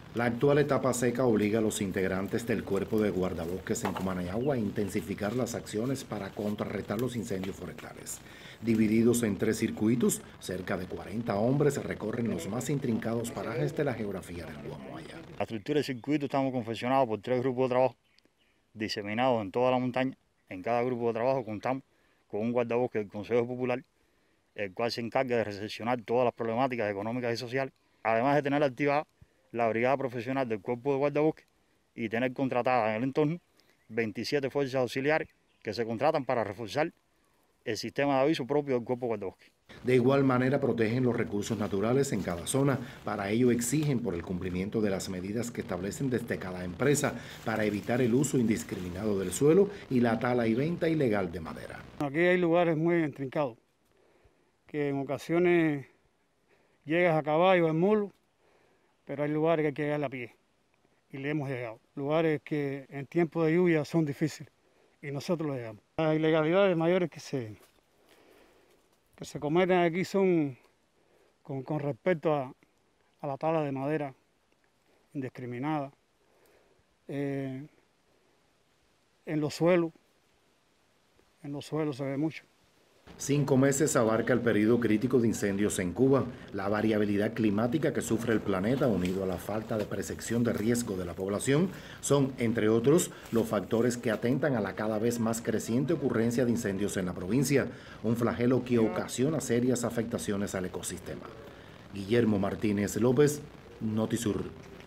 La actual etapa seca obliga a los integrantes del Cuerpo de Guardabosques en Comanayagua a intensificar las acciones para contrarrestar los incendios forestales. Divididos en 3 circuitos, cerca de 40 hombres recorren los más intrincados parajes de la geografía del Guamoaya. La estructura del circuito estamos confeccionados por 3 grupos de trabajo diseminados en toda la montaña. En cada grupo de trabajo contamos con un guardabosques del Consejo Popular, el cual se encarga de recepcionar todas las problemáticas económicas y sociales, además de tener activada la brigada profesional del Cuerpo de Guardabosques y tener contratada en el entorno 27 fuerzas auxiliares que se contratan para reforzar el sistema de aviso propio del Cuerpo de Guardabosques. De igual manera protegen los recursos naturales en cada zona. Para ello exigen por el cumplimiento de las medidas que establecen desde cada empresa para evitar el uso indiscriminado del suelo y la tala y venta ilegal de madera. Aquí hay lugares muy intrincados, que en ocasiones llegas a caballo, en mulo, pero hay lugares que hay que llegar a pie, y le hemos llegado. Lugares que en tiempo de lluvia son difíciles, y nosotros lo llegamos. Las ilegalidades mayores que se cometen aquí son con respecto a la tala de madera indiscriminada, en los suelos se ve mucho. 5 meses abarca el periodo crítico de incendios en Cuba. La variabilidad climática que sufre el planeta, unido a la falta de percepción de riesgo de la población, son, entre otros, los factores que atentan a la cada vez más creciente ocurrencia de incendios en la provincia, un flagelo que ocasiona serias afectaciones al ecosistema. Guillermo Martínez López, Notisur.